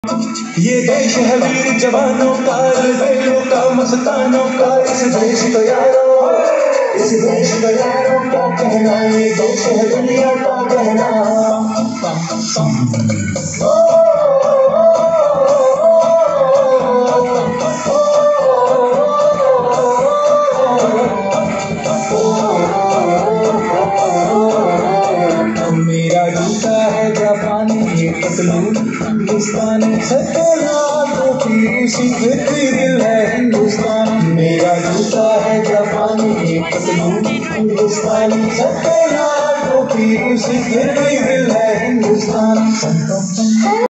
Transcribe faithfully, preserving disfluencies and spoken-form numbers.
ये देश है वीर जवानों का, बेलों का, मस्तानों का। इस देश को यारो, इस देश को यारो क्या कहना, ये देश है दुनिया का कहना। मेरा जूता है जापानी, ये पतलून हिंदुस्तानी, सकेला टोपी उसी के दिल है हिंदुस्तानी। मेरा जूता है जापानी, ये पतलून हिंदुस्तानी, सकेला टोपी उसी के दिल है हिंदुस्तानी।